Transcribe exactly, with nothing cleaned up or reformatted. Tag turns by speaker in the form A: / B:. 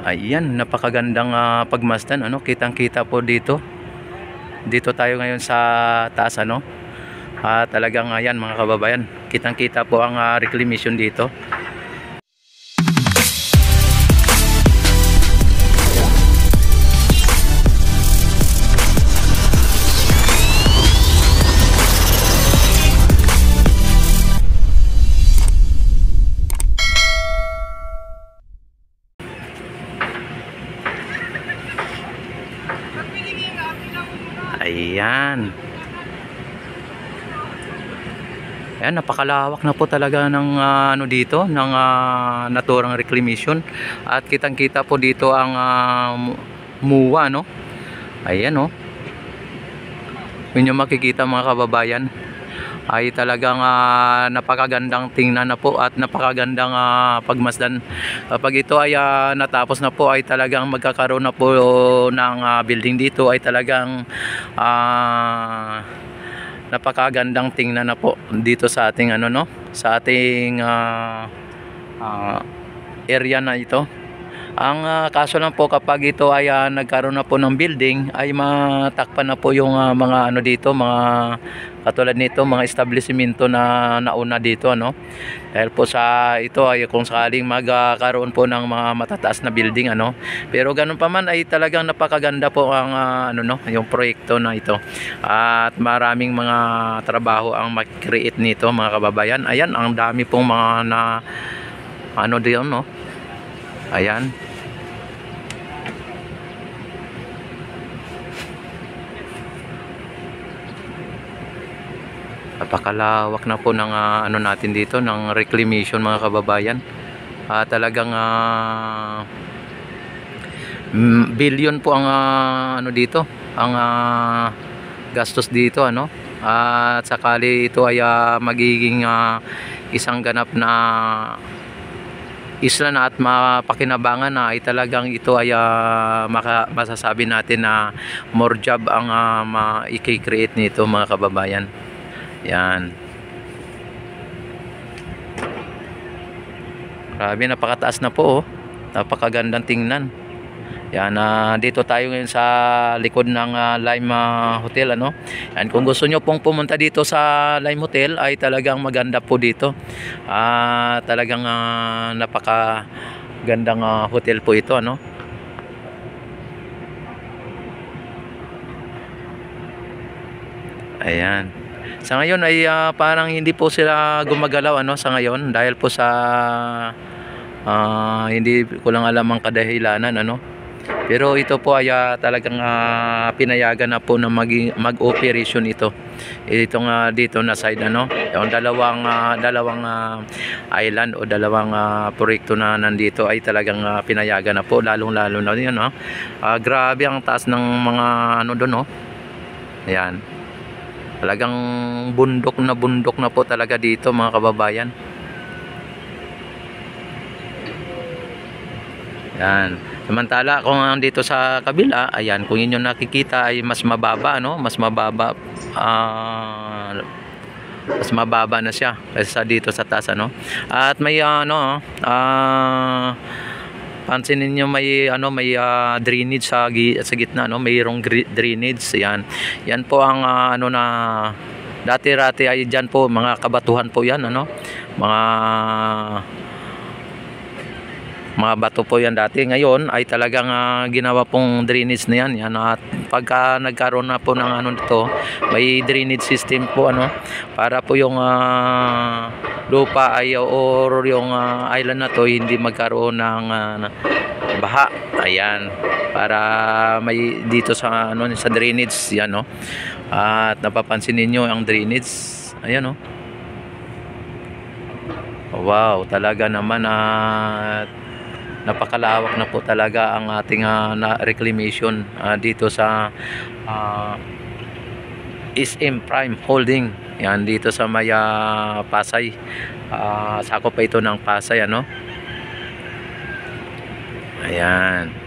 A: Ayan, napakagandang uh, pagmasdan, ano, kitang-kita po dito. Dito tayo ngayon sa taas, ano. Uh, talagang ayan mga kababayan, kitang-kita po ang uh, reclamation dito. Ayan. Ayan, napakalawak na po talaga ng uh, ano dito, ng uh, naturang reclamation. At kitang-kita po dito ang uh, muwa, no. Ayan, no. Yun yung makikita mga kababayan. Ay talagang uh, napakagandang tingnan na po at napakagandang uh, pagmasdan. Kapag ito ay uh, natapos na po, ay talagang magkakaroon na po ng uh, building dito, ay talagang uh, napakagandang tingnan na po dito sa ating ano, no, sa ating uh, uh, area na ito. Ang uh, kaso lang po, kapag ito ay uh, nagkaroon na po ng building, ay matakpan na po yung uh, mga ano dito, mga katulad nito, mga establishmento na nauna dito, ano. Dahil po sa ito ay kung sakaling magkaroon po ng mga matataas na building, ano. Pero ganun pa man, ay talagang napakaganda po ang uh, ano, no, yung proyekto na ito. At maraming mga trabaho ang mag-create nito mga kababayan. Ayan, ang dami pong mga na ano diyon, no. Ayan. Napakalawak na po ng uh, ano natin dito, ng reclamation mga kababayan. Uh, talagang uh, billion po ang uh, ano dito, ang uh, gastos dito, ano. Uh, at sakali ito ay uh, magiging uh, isang ganap na isla na at mapakinabangan na, ay talagang ito ay uh, maka, masasabi natin na more job ang uh, ma-i-create nito mga kababayan. Yan. Grabe, napakataas na po, oh. Napakagandang tingnan. Yan, uh, dito tayo ngayon sa likod ng uh, Lime uh, Hotel, ano. Yan, kung gusto nyo pong pumunta dito sa Lime Hotel, ay talagang maganda po dito. Uh, talagang uh, napakagandang uh, hotel po ito, ano. Ayan. Sa ngayon ay uh, parang hindi po sila gumagalaw, ano, sa ngayon, dahil po sa uh, hindi ko lang alam ang kadahilanan, ano. Pero ito po ay uh, talagang uh, pinayagan na po na mag-operation ito. Itong uh, dito na side, ano, yung dalawang uh, dalawang uh, island o dalawang uh, proyekto na nandito ay talagang uh, pinayagan na po, lalong-lalo na 'yun, no. Uh, grabe ang taas ng mga ano doon, no. Ayan. Talagang bundok na bundok na po talaga dito mga kababayan. Yan. Samantala kung dito sa kabila, ayan, kung inyo nakikita ay mas mababa, ano, mas mababa, uh, mas mababa na siya kaysa dito sa taas, ano. At may ano, uh, pansinin niyo may ano, may uh, drainage sa sa gitna, no, mayroong drainage. Yan. Yan po ang uh, ano na dati-dati ay diyan po mga kabatuhan po 'yan, ano. Mga mga bato po yan dati. Ngayon ay talagang uh, ginawa pong drainage na yan, yan. At pagka nagkaroon na po ng ano dito, may drainage system po, ano, para po yung uh, lupa ay or yung uh, island na to hindi magkaroon ng uh, baha. Ayan, para may dito sa ano, sa drainage yan, no. At napapansin niyo ang drainage, ayan, no. Wow, talaga naman at uh, napakalawak na po talaga ang ating uh, na reclamation uh, dito sa uh, S M Prime Holding. Yan, dito sa may uh, Pasay. Uh, sakop pa ito ng Pasay, ano. Ayan.